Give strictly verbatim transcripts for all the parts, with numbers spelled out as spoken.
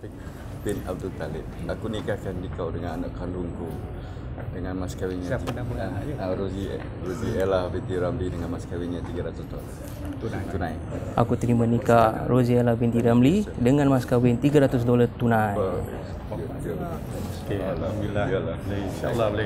Taufik bin Abdul Talib. Aku nikahkan dikau dengan anak kandungku dengan mas kawinnya. Siapa nama anaknya? Uh, Rozi Rozi Ella binti Ramli dengan mas kawinnya tiga ratus dolar tunai. tunai. Aku terima nikah Rozi Ella binti Ramli dengan mas kawin tiga ratus dolar tunai. Okey, alhamdulillah. Insya-Allah boleh.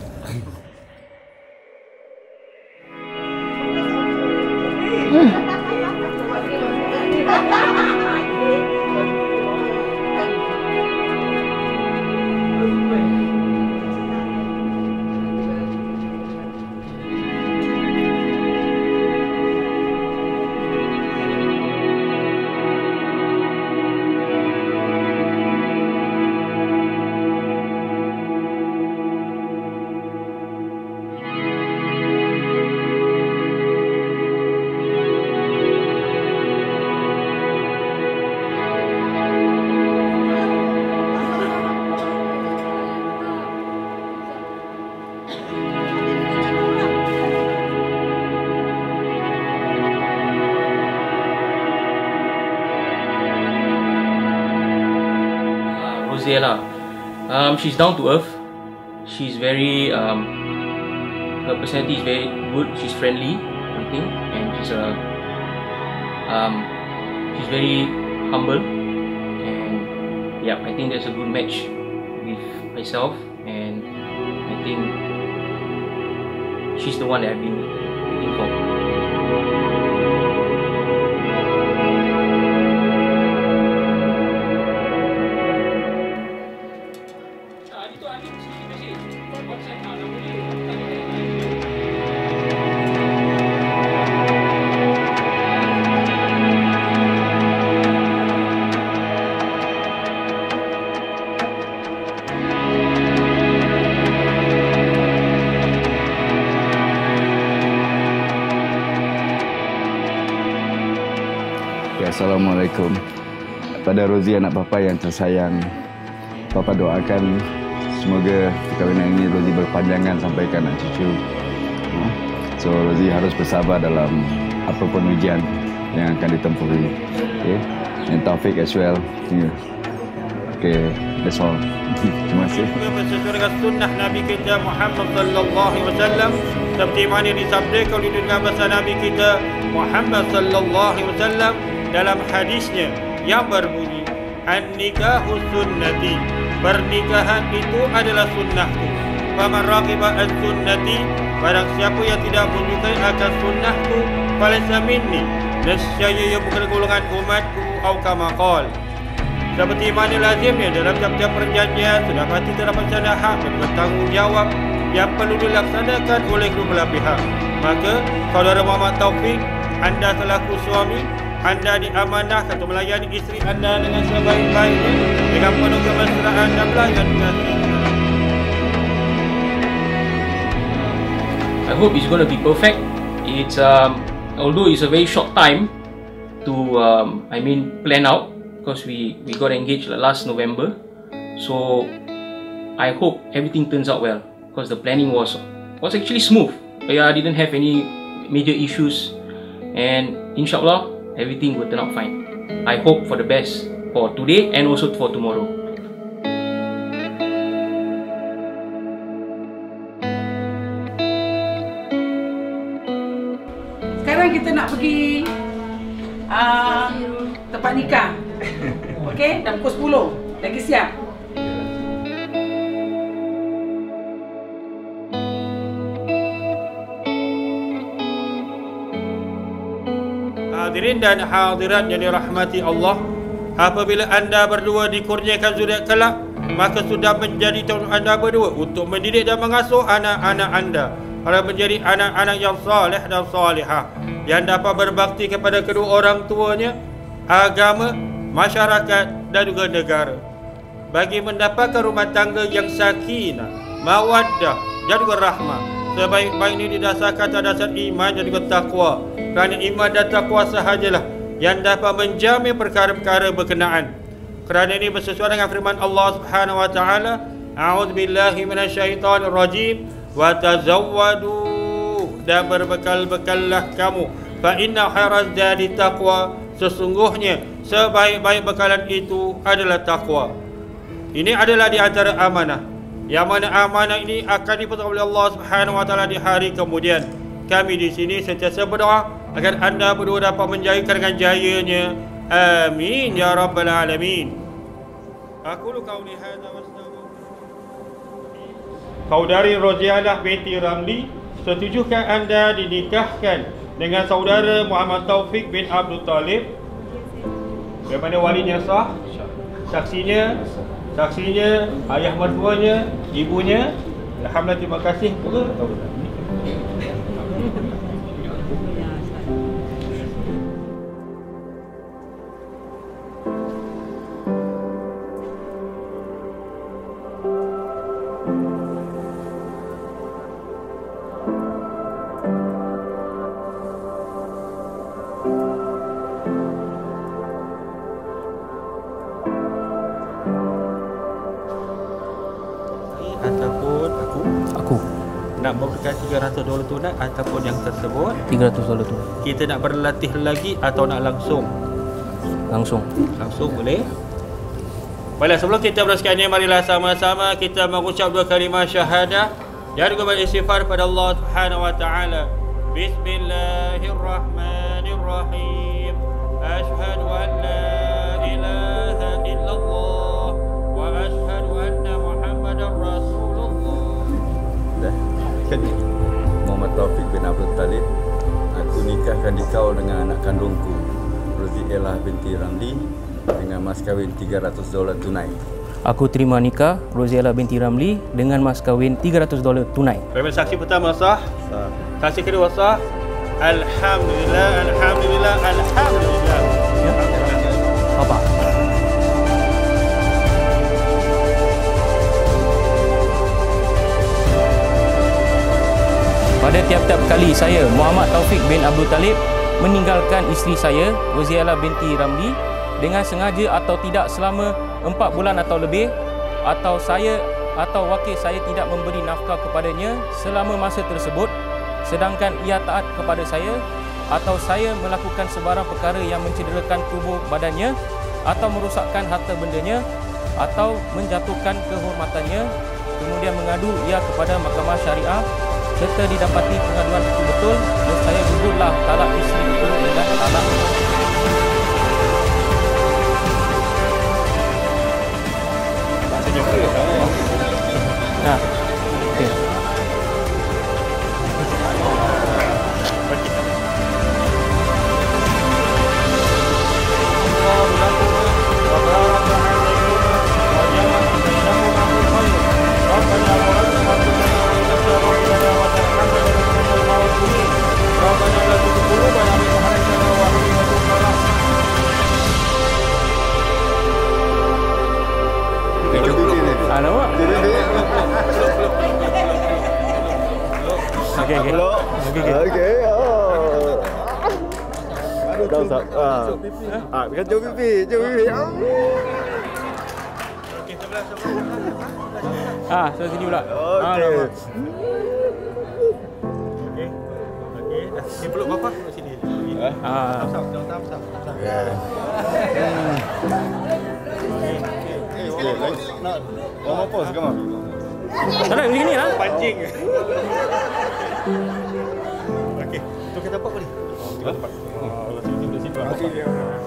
Rozi Ella, um, she's down to earth. She's very, um, her personality is very good. She's friendly, I think, and she's a, um, she's very humble. And yeah, I think that's a good match with myself. And I think she's the one that I've been waiting for. Assalamualaikum. Pada Rozi anak Papa yang tersayang, Papa doakan semoga perkahwinan ini Rozi berpanjangan sampai ke anak cucu. So Rozi harus bersabar dalam apapun ujian yang akan ditempuhi. Okay. And Taufik as well. Yeah. Okay, that's all. Terima kasih. Sesuai dengan sunnah Nabi kita Muhammad sallallahu alaihi wasallam, seperti mana disabdakan oleh bahasa Nabi kita Muhammad sallallahu alaihi wasallam dalam hadisnya yang berbunyi, an-nikahu sunnati, pernikahan itu adalah sunnahku. Faman raqiba an-sunnati, barang siapa yang tidak menyukai akan sunnahku, falaysa minni, nescaya ia bukan golongan umatku. Atau kama qala, seperti mana lazimnya dalam tiap-tiap perjanjian, sudah pasti terdapat satu hak dan bertanggungjawab yang perlu dilaksanakan oleh kedua belah pihak. Maka saudara Muhammad Taufik, anda selaku suami, anda diamanahkan untuk melayani isteri anda dengan sebaik-baiknya, dengan penuh kemesraan dan melayani kasih. I hope it's going to be perfect. It's um, although it's a very short time to um, I mean plan out, because we we got engaged last November. So I hope everything turns out well, because the planning was was actually smooth. I uh, didn't have any major issues, and inshallah everything will turn out fine. I hope for the best for today and also for tomorrow. Sekarang kita nak pergi uh, tempat nikah. Okey, dah pukul sepuluh. Lagi siap? Hadirin dan hadirat yang dirahmati Allah, apabila anda berdua dikurniakan zuriat kelak, maka sudah menjadi tanggung anda berdua untuk mendidik dan mengasuh anak-anak anda para menjadi anak-anak yang saleh dan salihah, yang dapat berbakti kepada kedua orang tuanya, agama, masyarakat dan juga negara, bagi mendapatkan rumah tangga yang sakinah, mawaddah dan juga rahmah. Sebaik-baik ini didasarkan atas dasar iman dan juga takwa, kerana iman dan takwa sahajalah yang dapat menjamin perkara-perkara berkenaan. Kerana ini bersesuaian dengan firman Allah Subhanahu wa taala, a'udzubillahi minasyaitonir rajim, wa tazawwadu, dan berbekal-bekallah kamu, fa inna khairaz zadi taqwa, sesungguhnya sebaik-baik bekalan itu adalah takwa. Ini adalah di antara amanah, yang mana amanah ini akan dipegang oleh Allah Subhanahu wa taala di hari kemudian. Kami di sini sentiasa berdoa agar anda berdua dapat menjayakan dengan jayanya. Amin ya rabbal alamin. Aku lu qauli hadza wastaghfir. Saudari Rozianah binti Ramli, setujukah anda dinikahkan dengan saudara Muhammad Taufik bin Abdul Talib? Bagaimana walinya sah? Saksinya, saksinya, ayah mertuanya, ibunya. Alhamdulillah, terima kasih pula. Ataupun aku Aku nak memberikan tiga ratus dolar tunai ataupun yang tersebut tiga ratus dolar tu kita nak berlatih lagi atau nak langsung? langsung. Langsung boleh? Baiklah, sebelum kita beraskan ini, marilah sama-sama kita mengucap dua kalimah syahadah dan juga beristighfar pada Allah Subhanahu wa taala. Bismillahirrahmanirrahim. Asyhadu an la ilaha illallah wa asyhadu anna Muhammadar Rasulullah. Dah. Muhammad Taufik bin Abdul Talib, aku nikahkan dikau dengan anak kandungku Rozianah binti Ramli dengan mas kahwin tiga ratus dolar tunai. Aku terima nikah Rozianah binti Ramli dengan mas kahwin tiga ratus dolar tunai. Bagaimana saksi pertama sah? Sah. Saksi kedua sah? Alhamdulillah, alhamdulillah, alhamdulillah. Ya? Apa? Pada tiap-tiap kali saya, Muhammad Taufik bin Abdul Talib, meninggalkan isteri saya, Rozianah binti Ramli, dengan sengaja atau tidak selama empat bulan atau lebih, atau saya atau wakil saya tidak memberi nafkah kepadanya selama masa tersebut, sedangkan ia taat kepada saya, atau saya melakukan sebarang perkara yang mencederakan tubuh badannya atau merosakkan harta bendanya atau menjatuhkan kehormatannya, kemudian mengadu ia kepada mahkamah syariah serta didapati pengaduan itu betul, dan saya gugurlah talak isteri itu dengan talak. Nah, okey. Alamak. Okey okey. Okey okey. Okey. Oh. Dah sah. Ah. Ah, bukan jauh pipi, jauh pipi. Okey, sebelah sebelah. Ah, sebelah sini pula. Okey. Okey. Okey, dah. Ni peluk bapa kat sini. Ah. Stop, stop, stop, stop, stop. Nak bawa pos ke mak? Tak nak begini lah. Pancing. Okey, tu kita apa ni? Kita tempat. Oh, sini sini sini. Okey.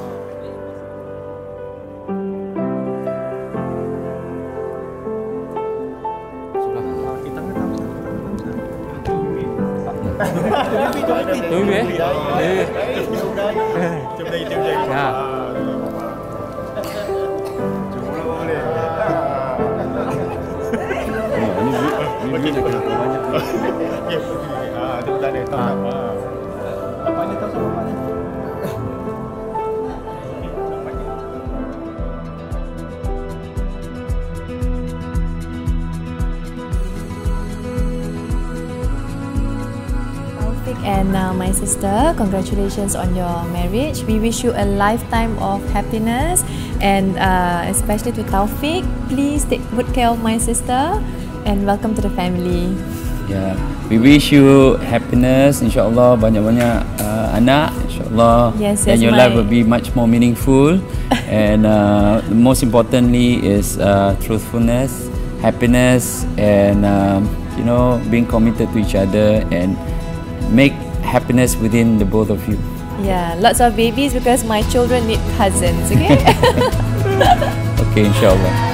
Tunggu eh. Eh. Jom lagi, jom lagi. Ha. Ini ni kena banyak. Okey. Ah, dia tak ada tahu apa. Apa ni tahu apa ni? And uh, my sister, congratulations on your marriage. We wish you a lifetime of happiness, and uh, especially to Taufik, please take good care of my sister and welcome to the family. Yeah, we wish you happiness, insyaAllah banyak-banyak uh, anak, insyaAllah, Yes, and yes, your my- life will be much more meaningful. And uh, most importantly is uh, truthfulness, happiness, and um, you know, being committed to each other and make happiness within the both of you. Yeah, lots of babies because my children need cousins, okay? Okay, insyaAllah.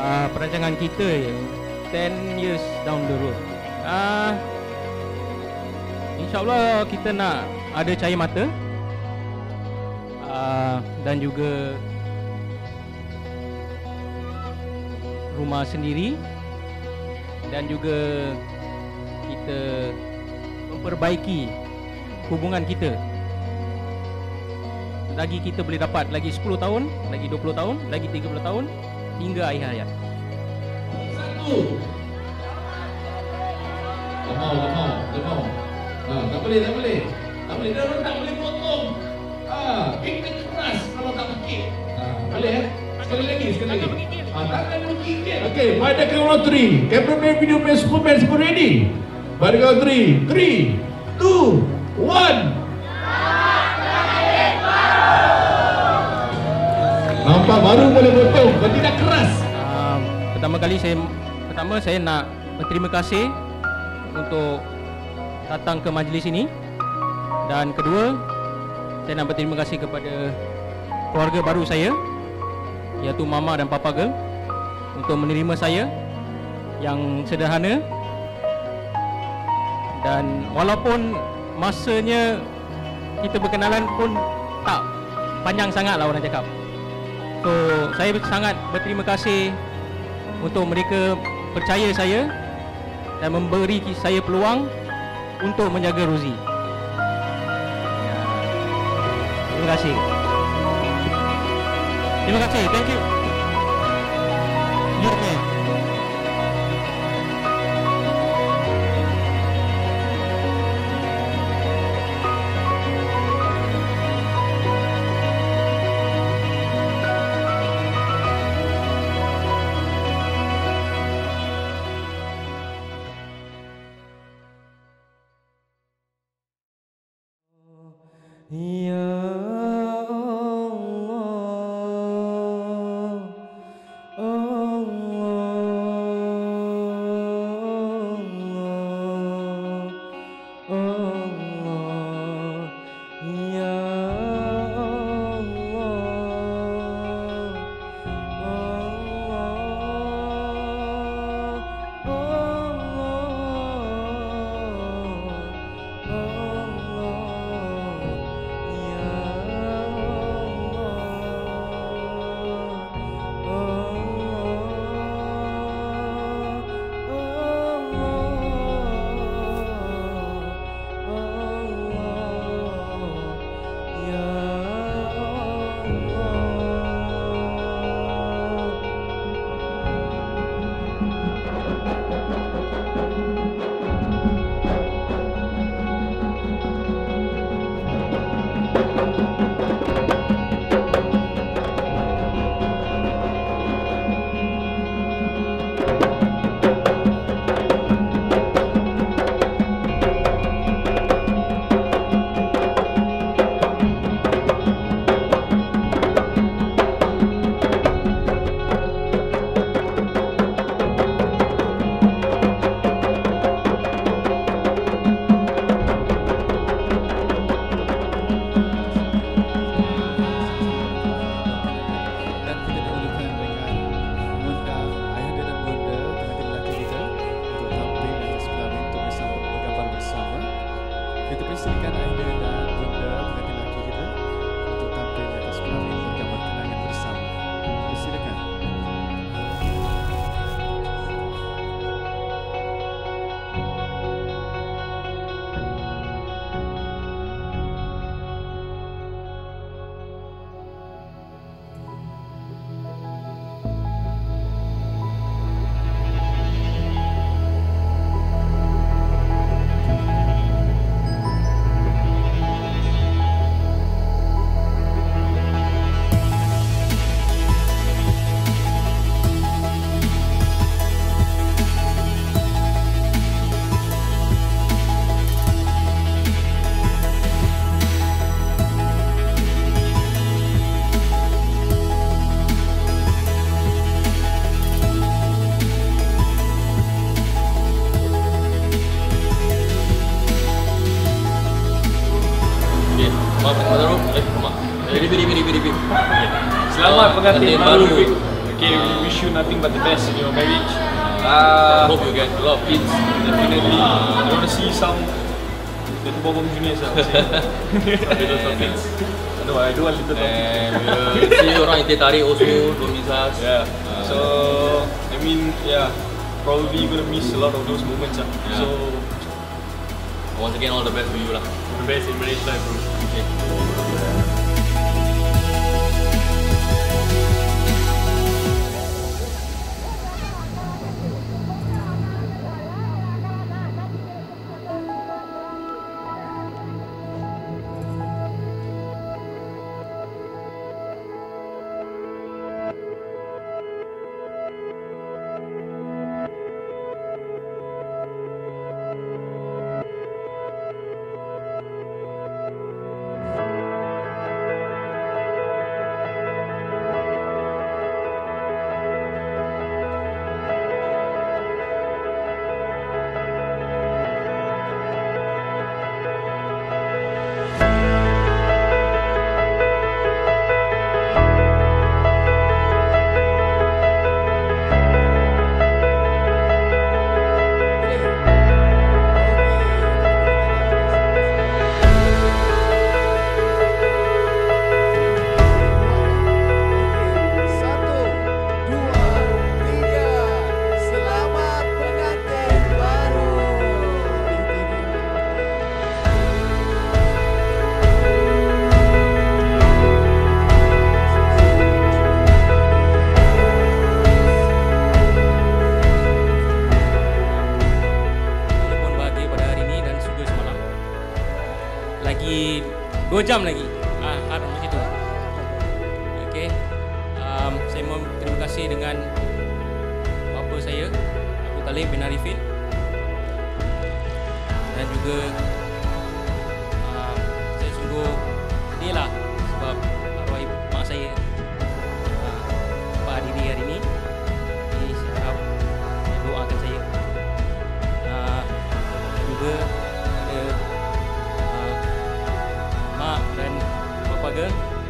uh, perancangan kita ten years down the road. Uh, InsyaAllah kita nak ada cahaya mata uh, dan juga rumah sendiri, dan juga kita memperbaiki hubungan kita. Lagi kita boleh dapat lagi sepuluh tahun, lagi dua puluh tahun, lagi tiga puluh tahun hingga akhir hayat. Satu. Tak mau, tak mau, tak mau. Ha, tak boleh, tak boleh. Tak boleh, dia orang tak boleh potong. Ha, kek keras kalau tak kek. Ha, boleh eh? Sekali lagi, sekali lagi. Ha, tak ada kek. Okey, by the count of three. Cameraman, video man, superman, semua ready. By the count of three. Three, two, one. Nampak baru boleh potong, bertindak keras. Uh, pertama kali saya pertama saya nak berterima kasih untuk datang ke majlis ini, dan kedua saya nak berterima kasih kepada keluarga baru saya, iaitu mama dan papa girl, untuk menerima saya yang sederhana, dan walaupun masanya kita berkenalan pun tak panjang sangat lah orang cakap. So, saya sangat berterima kasih untuk mereka percaya saya dan memberi saya peluang untuk menjaga Rozi. Ya. Terima kasih. Terima kasih. Thank you. You okay? Selamat pengantin baru. Okay, we wish you nothing but the best in your marriage. Uh, hope you get a lot of kids. Definitely. I want to see some little Bobom Juniors. I would say. Little topics. No, I do want little topics. And we'll see orang yang tarik also, don't miss us. Yeah. So, I mean, yeah, probably you're gonna miss a lot of those moments. Uh. Yeah. So, once again, all the best for you lah. The best in marriage life, bro. Okay. dua jam lagi. Ah, harap macam tu. Okey. Um, saya mau terima kasih dengan bapa saya, Abu Talib bin Arifin. Dan juga um, saya sungguh sedih lah sebab arwah ibu mak saya uh, dapat hadiri hari ini. Jadi saya harap saya doakan saya. Uh, juga ada mak dan bapa girl.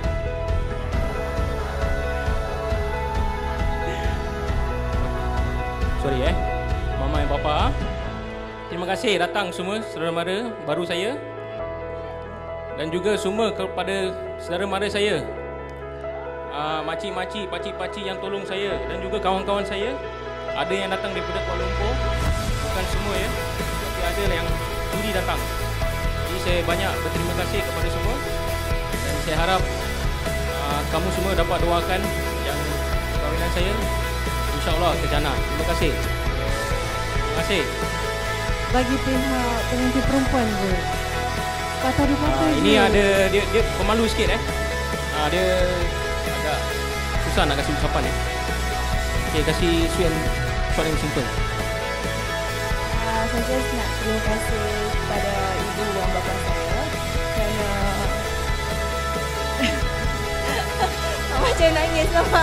Sorry eh. Mama dan bapa. Terima kasih datang semua saudara mara baru saya. Dan juga semua kepada saudara mara saya. Uh, makcik-makcik, pakcik-pakcik yang tolong saya dan juga kawan-kawan saya. Ada yang datang daripada Kuala Lumpur. Bukan semua ya. Tapi ada yang sudi datang. Jadi saya banyak berterima kasih kepada semua dan saya harap uh, kamu semua dapat doakan yang perkahwinan saya insya-Allah terjana. Terima kasih. Terima kasih. Bagi pihak pengantin perempuan tu, kata dia kata uh, ini ada dia dia pemalu sikit eh. Uh, dia agak susah nak kasih ucapan eh. Okey, kasih sweet and short and simple. Uh, saya just nak terima kasih kepada ibu dan bapa saya kerana macam nangis mama.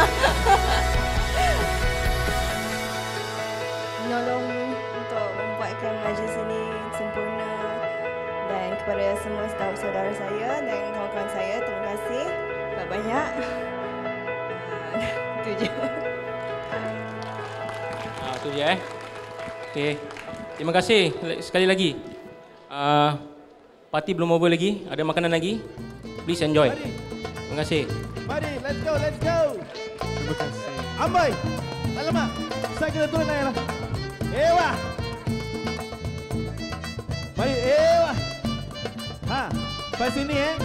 Menolong untuk membuatkan majlis ini sempurna dan kepada semua staf saudara saya dan kawan-kawan saya terima kasih banyak-banyak. Uh, itu je. Ah, tu je eh. Okey. Terima kasih sekali lagi. Uh, parti belum over lagi, ada makanan lagi. Please enjoy. Terima kasih. Mari, let's go, let's go. Terima kasih. Ambai. Alamak. Saya kena turun naik lah. Ewa. Mari, ewa. Ha, pas sini eh.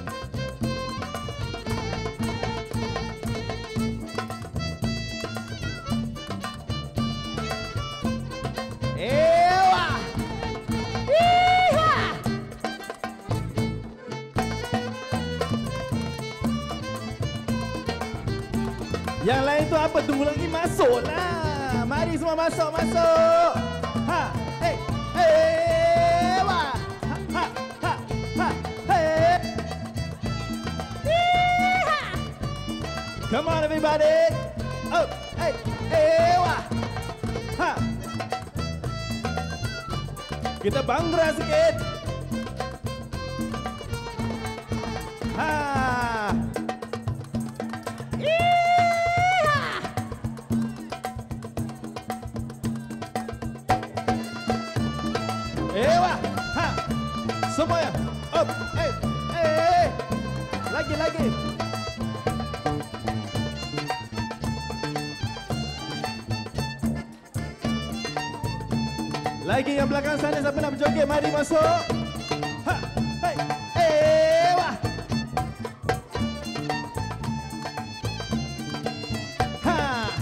Ewa. Iha. Yang lain tu apa? Tunggu lagi masuk lah. Mari semua masuk, masuk. Ha, hey, hey, wah. Ha, ha, ha, ha, hey. Iha. Come on everybody. Oh, hey, hey, wah. Ha. Kita bangga sikit. Ha. Ewa. Ha. Semuanya. Up. Eh. Eh. Lagi lagi. Lagi yang belakang sana siapa nak berjoget? Mari masuk. Ha. Hey. Ewa. Ha.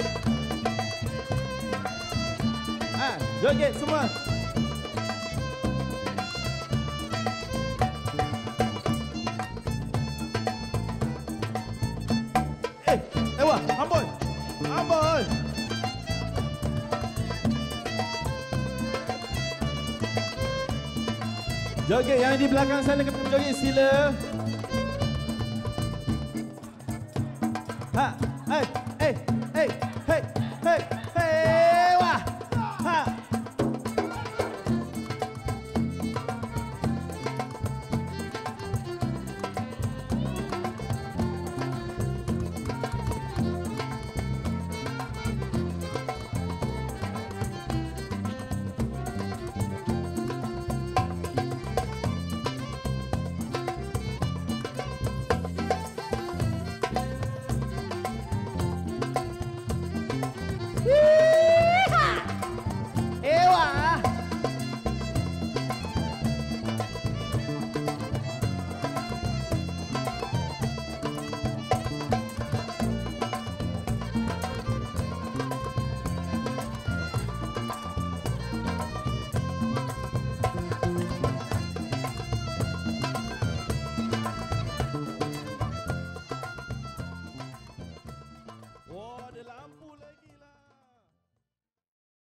Ha. Joget semua. Eh, ewa, ambon. Ambon. Joget yang di belakang sana kena joget sila. Ha, hai.